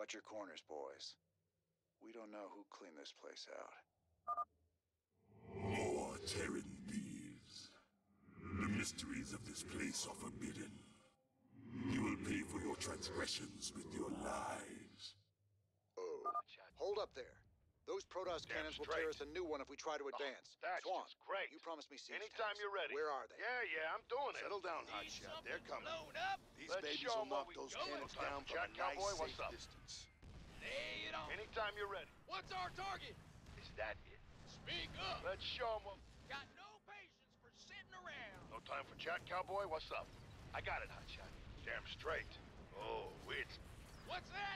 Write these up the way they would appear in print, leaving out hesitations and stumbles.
Watch your corners, boys. We don't know who cleaned this place out. More Terran thieves. The mysteries of this place are forbidden. You will pay for your transgressions with your lives. Oh. Hold up there. Those Protoss cannons will tear us a new one if we try to advance. That's Swan, just great. you promised me siege Anytime tanks. you're ready. Where are they? Yeah, I'm doing it. Settle down, Hotshot. They're coming. Up. These Let's babies show will 'em what knock we those got. cannons No time down for from a chat, nice, cowboy. What's safe up? distance. Lay it on. Anytime you're ready. What's our target? Is that it? Speak up. Let's show 'em what... Got no patience for sitting around. No time for chat, cowboy. What's up? I got it, Hotshot. Damn straight. Oh, it's... What's that?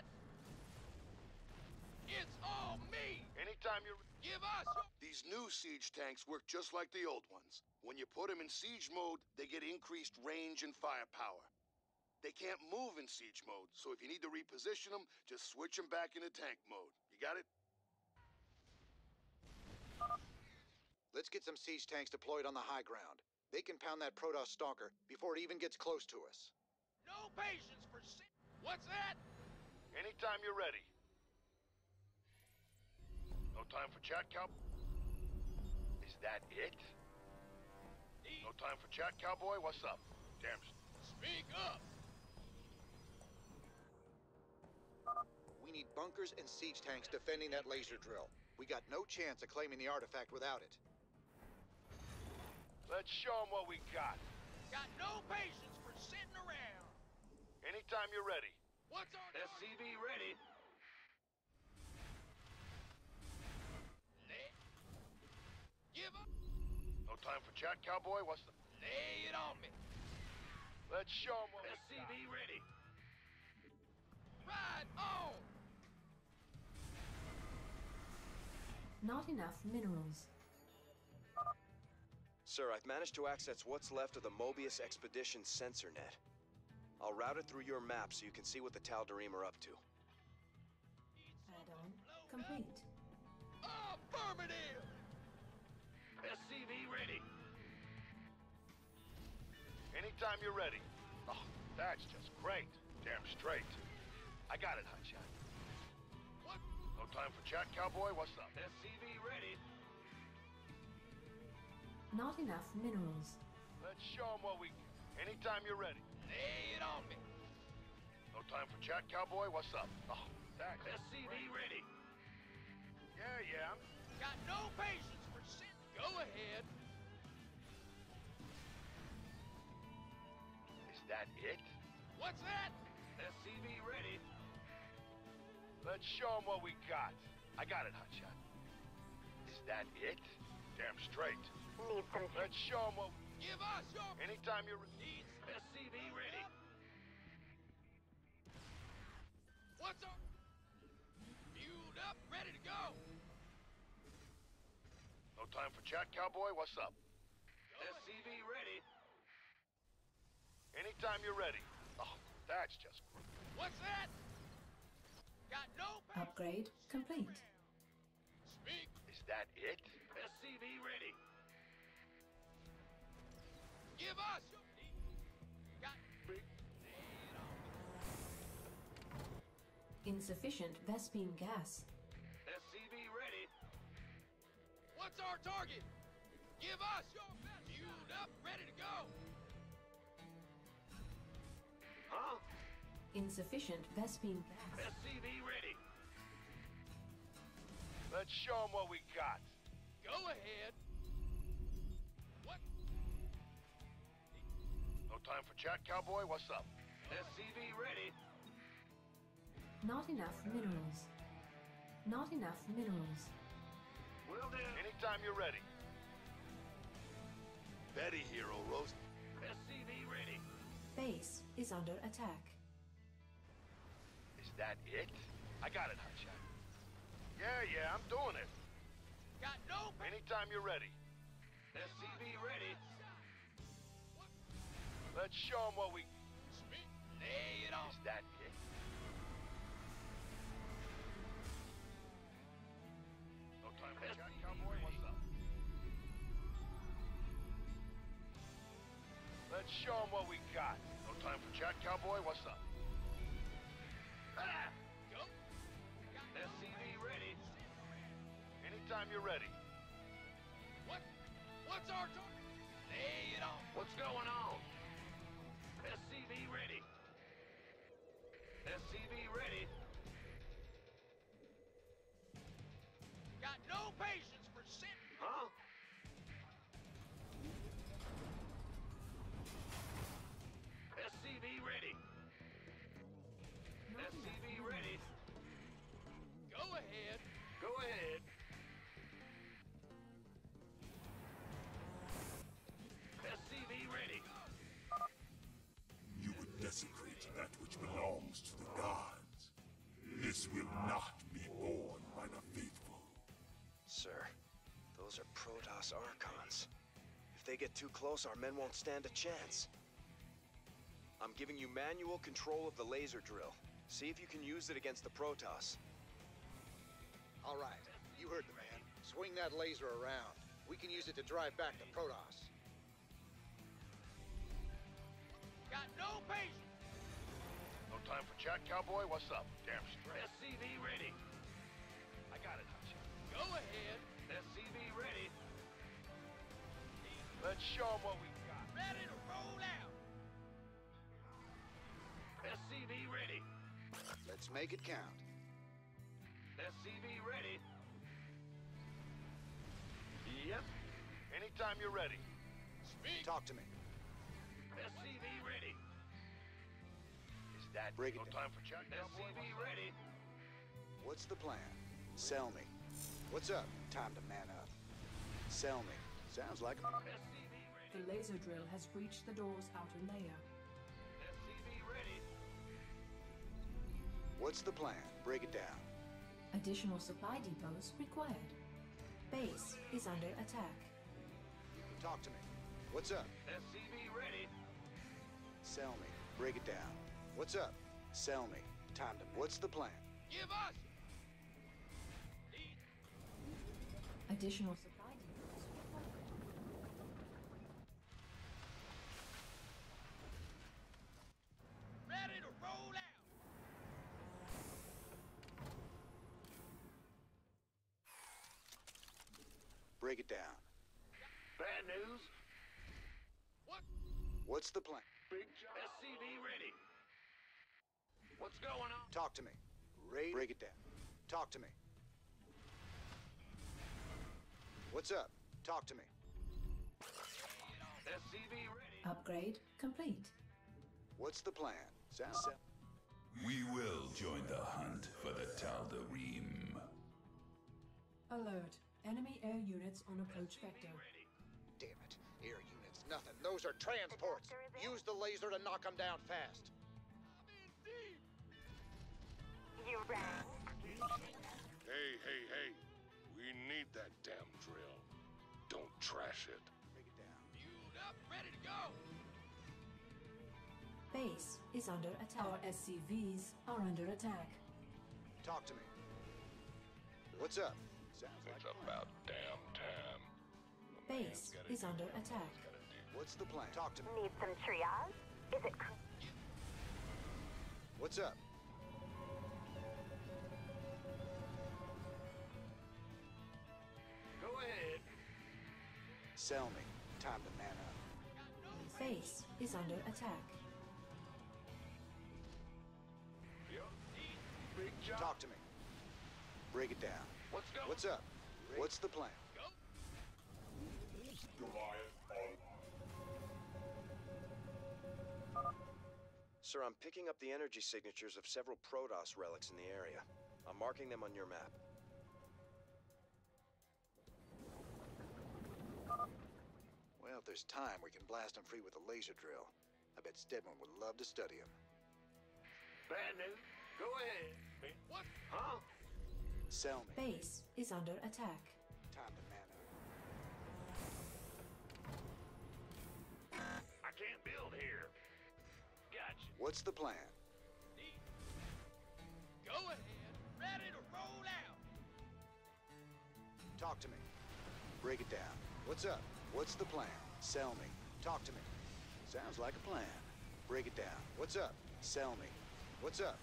It's all me. Anytime you're... Give us. These new siege tanks work just like the old ones. When you put them in siege mode, they get increased range and firepower. They can't move in siege mode, so if you need to reposition them, just switch them back into tank mode. You got it? Let's get some siege tanks deployed on the high ground. They can pound that Protoss stalker before it even gets close to us. No patience for sit. What's that? Anytime you're ready. No time for chat, cow... Is that it? No time for chat, cowboy. What's up? Damn... Speak up. We need bunkers and siege tanks defending that laser drill. We got no chance of claiming the artifact without it. Let's show 'em what we got. Got no patience for sitting around. Anytime you're ready. What's our target? SCV ready. Give up. No time for chat, cowboy. What's the... Lay it on me. Let's show 'em what we got. SCV ready. Ride on. Not enough minerals. Sir, I've managed to access what's left of the Mobius Expedition sensor net. I'll route it through your map so you can see what the Tal'Darim are up to. Add-on complete. Affirmative. SCV ready. Anytime you're ready. Oh, that's just great. Damn straight. I got it, Hotshot. What? No time for chat, cowboy. What's up? SCV ready. Not enough minerals. Let's show 'em what we... Anytime you're ready. Lay it on me. No time for chat, cowboy. What's up? Oh, that's... SCV ready. Yeah, I'm... Got no patience for sitting. Go ahead. Is that it? What's that? SCV ready. Let's show 'em what we got. I got it, Hotshot. Is that it? Damn straight. Let's show 'em what... Give us your... Anytime you're... Needs... SCV ready. What's up? Fueled up, ready to go. No time for chat, cowboy. What's up? Go SCV ready. Anytime you're ready. Oh, that's just great. What's that? Got no... Upgrade complete. Speak. Is that it? SCV ready. Give us your... Got... Lay it on me. Insufficient Vespene gas. SCV ready. What's our target? Give us your best. Fueled up, ready to go. Huh? Insufficient Vespene gas. SCV ready. Let's show 'em what we got. Go ahead. What? No time for chat, cowboy. What's up? SCV ready. Not enough minerals. Not enough minerals. Will do. Anytime you're ready. Betty, Hero Roast. SCV ready. Base is under attack. Is that it? I got it, Hotshot. Yeah, I'm doing it. Got no... Anytime you're ready. SCV ready. Let's show 'em what we... Speak. Lay it on. Is that it? No time for chat, cowboy. What's up? Let's show 'em what we got. No time for chat, cowboy. What's up? Ah! Go. Anytime you're ready. What's our target? Lay it on. What's going on? SCV ready. SCV ready. Got no patience for sitting. Huh? SCV ready. SCV ready. Go ahead. Go ahead. SCV ready. You would desecrate that which belongs to the gods. This will not be borne by the faithful. Sir, those are Protoss Archons. If they get too close, our men won't stand a chance. I'm giving you manual control of the laser drill. See if you can use it against the Protoss. All right, you heard the man. Swing that laser around. We can use it to drive back the Protoss. Got no patience. No time for chat, cowboy? What's up? Damn straight. SCV ready. I got it, Hutch. Go ahead. SCV ready. Let's show them what we got. Ready to roll out. SCV ready. Let's make it count. SCV ready. Yep. Anytime you're ready. Speak. Talk to me. SCV ready. Is that Break it no down. time for chat, cowboy? SCV ready. What's the plan? Sell me. What's up? Time to man up. Sell me. Sounds like... SCV ready. The laser drill has breached the door's outer layer. SCV ready. What's the plan? Break it down. Additional supply depots required. Base is under attack. Talk to me. What's up? SCV ready. Sell me. Break it down. What's up? Sell me. Time to... What's the plan? Give us. Additional supply depots required. Ready to roll out. Break it down. Bad news. What? What's the plan? Big job. SCV ready. What's going on? Talk to me. Break it down. Talk to me. What's up? Talk to me. SCV ready. Upgrade complete. What's the plan? Sounds... We will join the hunt for the Tal'Darim. Alert. Enemy air units on approach vector. Damn it. Air units, nothing. Those are transports. Use the laser to knock them down fast. I'm in deep. You ran. Hey. We need that damn drill. Don't trash it. Break it down. Fueled up, ready to go. Base is under attack. Our SCVs are under attack. Talk to me. What's up? Sounds like... It's about damn time. Base is under attack. What's the plan? Talk to me. Need some triage? Is it What's up? Go ahead. Sell me. Time to man up. Base is under attack. Big job. Talk to me. Break it down. What's going? What's up? What's the plan? Sir, I'm picking up the energy signatures of several Protoss relics in the area. I'm marking them on your map. Well, if there's time, we can blast them free with a laser drill. I bet Stedman would love to study him. Bad news. Go ahead. What? Huh? Sell me. Base is under attack. Time to man up. I can't build here. Gotcha. What's the plan? Go ahead. Ready to roll out. Talk to me. Break it down. What's up? What's the plan? Sell me. Talk to me. Sounds like a plan. Break it down. What's up? Sell me. What's up?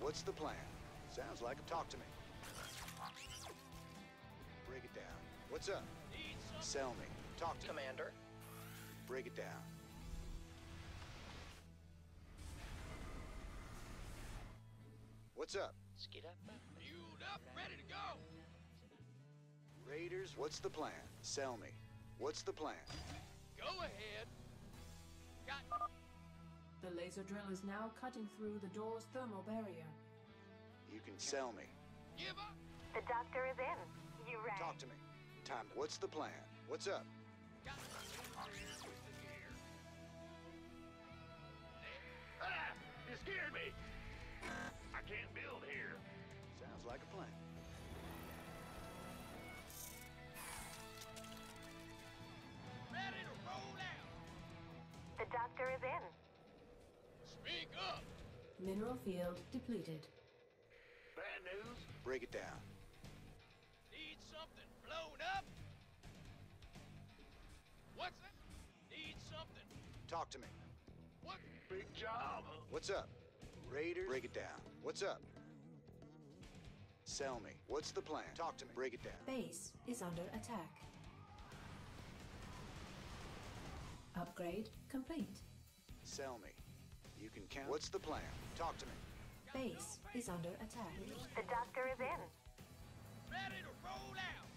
What's the plan? Sounds like a talk to me. Break it down. What's up? Need some? Sell me. Talk to me. Commander. Break it down. What's up? Skid up. Fueled up, ready to go. Raiders, what's the plan? Sell me. What's the plan? Go ahead. Got The laser drill is now cutting through the door's thermal barrier. You can sell me. give up. The doctor is in. You rang. Talk to me. Time to... What's the plan? What's up? Got Ah! You scared me! I can't build here. Sounds like a plan. ready to roll out. The doctor is in. Speak up. Mineral field depleted. Bad news? Break it down. Need something blown up? What's that? Need something. Talk to me. What? Big job. What's up? Raiders? Break it down. What's up? Sell me. What's the plan? Talk to me. Break it down. Base is under attack. Upgrade complete. Sell me. You can count. What's the plan? Talk to me. Base is under attack. The doctor is in. Ready to roll out.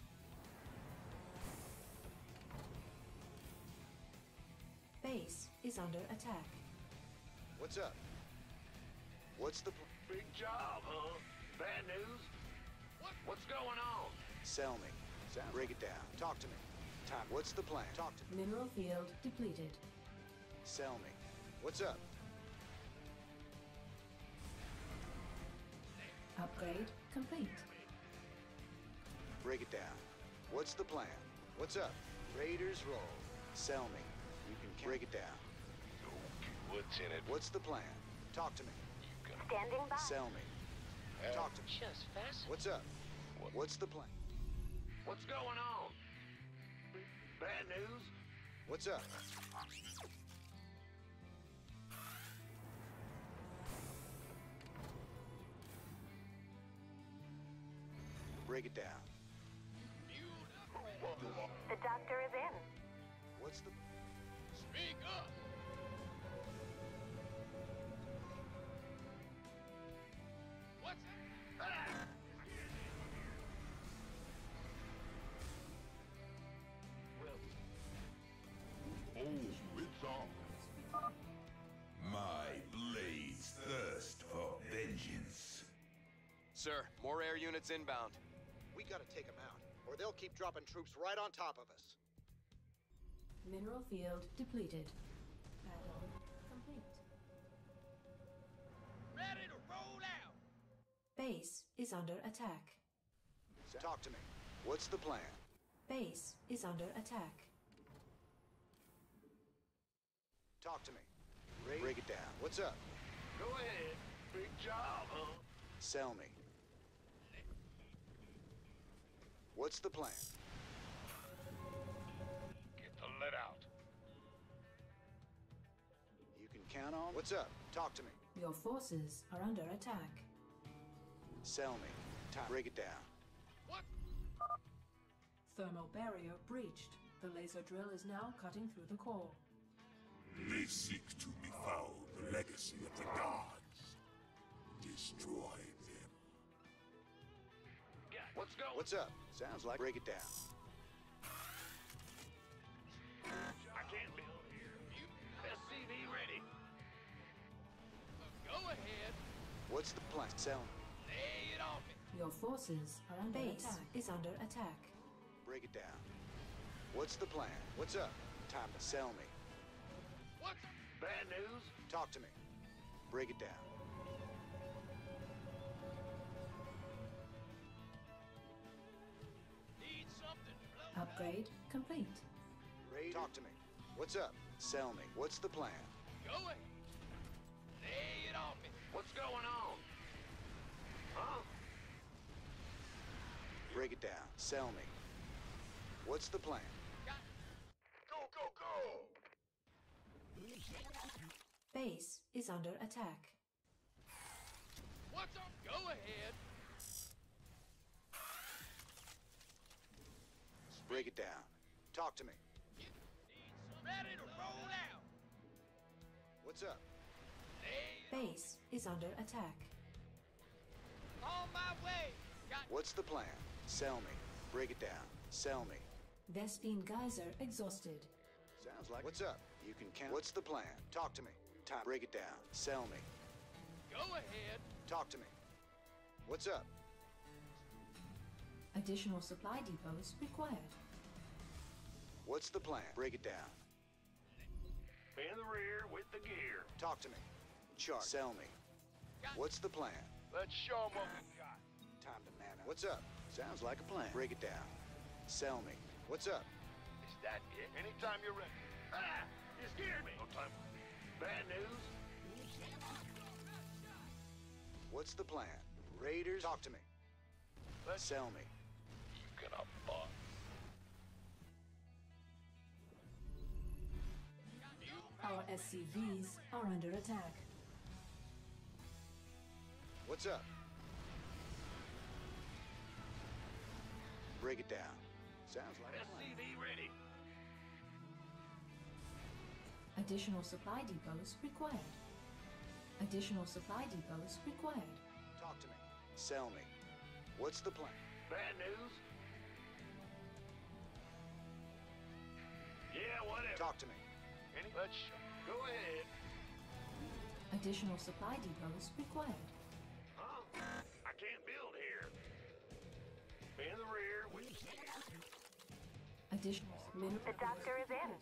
Base is under attack. What's up? What's the plan? Big job, huh? Bad news? What's going on? Sell me. Break it down. Talk to me. Time. What's the plan? Talk to me. Mineral field depleted. Sell me. What's up? Upgrade complete. Break it down. What's the plan? What's up? Raiders roll. Sell me. You can break it down. What's in it? What's the plan? Talk to me. Standing by. Sell me. Talk to me. Just fast. What's up? What's the plan? What's going on? Bad news? What's up? Break it down. Fueled up. The doctor is in. What's the... Speak up. What's that? Oh, it's on. My blades thirst for vengeance. Sir, more air units inbound. We gotta take them out, or they'll keep dropping troops right on top of us. Mineral field depleted. Battle complete. Ready to roll out. Base is under attack. Talk to me. What's the plan? Base is under attack. Talk to me. Break it down. What's up? Go ahead. Big job, huh? Sell me. What's the plan? Get the lead out. You can count on... What's up? Talk to me. Your forces are under attack. Sell me. Time. Break it down. What? Thermal barrier breached. The laser drill is now cutting through the core. They seek to befoul the legacy of the gods. Destroy them. What's going? What's up? Sounds like... Break it down. I can't build here. SCV ready. Go ahead. What's the plan? Sell me. Lay it on me. Your forces are under attack. Is under attack. Break it down. What's the plan? What's up? Time to sell me. What's Bad news? Talk to me. Break it down. need something blown up. Upgrade complete. Talk to me. What's up? Sell me. What's the plan? Go ahead. Lay it on me. What's going on? Huh? Break it down. Sell me. What's the plan? Go, go, go! Base is under attack. What's up? Go ahead. Break it down. Talk to me. Ready to roll out. What's up? Base is under attack. On my way. Got What's the plan? Sell me. Break it down. Sell me. Vespine Geyser exhausted. Sounds like... What's up? You can count... What's the plan? Talk to me. Time. Break it down. Sell me. go ahead. Talk to me. What's up? Additional supply depots required. What's the plan? Break it down. In the rear with the gear. Talk to me. Chart. Sell me. What's the plan? Let's show 'em what we got. Time to man up. What's up? Sounds like a plan. Break it down. Sell me. What's up? Is that it? Anytime you're ready. Ah! You scared me. No time. Bad news? What's the plan? Raiders, talk to me. Let's Sell me. You gonna fuck. Our SCVs are under attack. What's up? Break it down. Sounds like a plan. SCV ready. Additional supply depots required. Additional supply depots required. Talk to me. Sell me. What's the plan? Bad news? Yeah, whatever. Talk to me. Let's go ahead. Additional supply depots required. Huh? I can't build here. In the rear with Additional mineral. The doctor is in.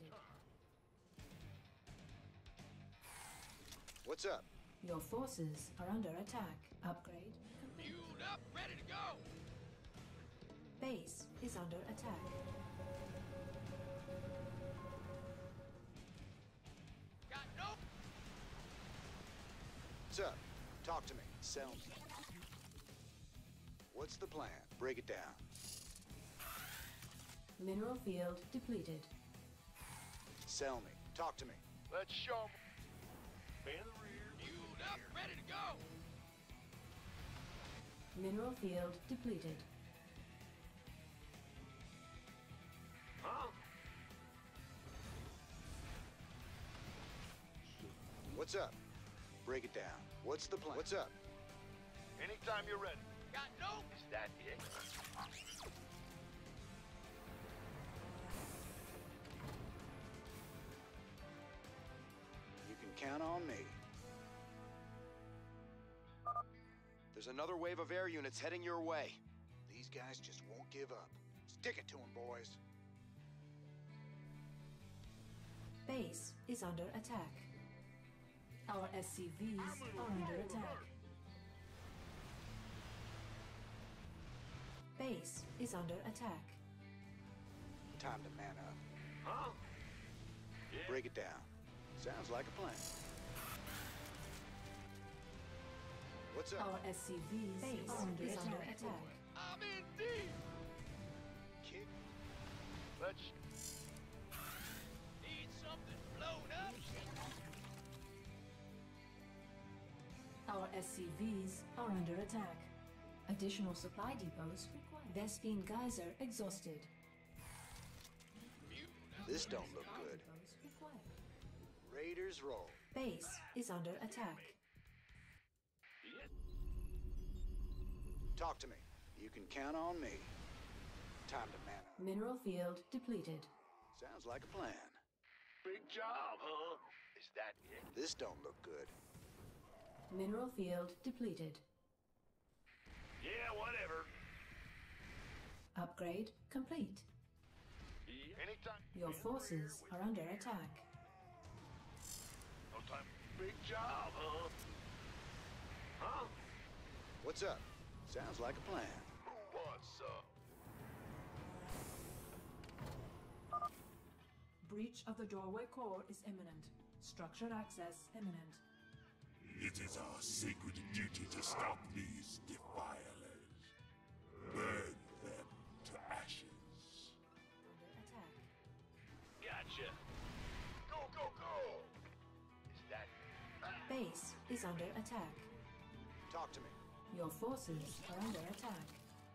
What's up? Your forces are under attack. Upgrade. Fueled up, ready to go. Base is under attack. Got no. What's up? Talk to me. Sell me. What's the plan? Break it down. Mineral field depleted. Sell me. Talk to me. Let's show 'em. In the rear. Fueled up, ready to go. Mineral field depleted. Huh? What's up? Break it down. What's the plan? What's up? Anytime you're ready. Got no. Is that it? You can count on me. There's another wave of air units heading your way. These guys just won't give up. Stick it to them, boys. Base is under attack. Our SCVs are under attack. Base is under attack. Time to man up. Huh? Yeah. Break it down. Sounds like a plan. What's up? Our SCVs Base are under is attack. under attack. I'm in deep. Kick. Let's Need something blown up. Our SCVs are under attack. Additional supply depots required. Vespine Geyser exhausted. This don't look Supply good. depots required. Raiders roll. Base is under attack. Talk to me. You can count on me. Time to man up. Mineral field depleted. Sounds like a plan. big job, huh? Is that it? This don't look good. Mineral field depleted. Yeah, whatever. Upgrade complete. Anytime. Your forces are under attack. No time. Big job, huh? Huh? What's up? Sounds like a plan. What's up? Breach of the doorway core is imminent. Structured access imminent. It is our sacred duty to stop these defilers. Burn them to ashes. Under attack. Gotcha. Go, go, go! Is that... Base is under attack. Talk to me. Your forces are under attack.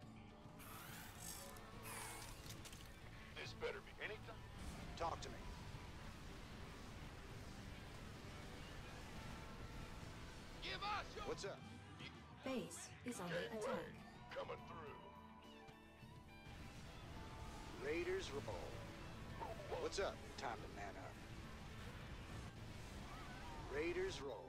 This better be anything. Talk to me. Give us your... What's up? Base is under attack. Coming through. Raiders roll. What's up? Time to man up. Raiders roll.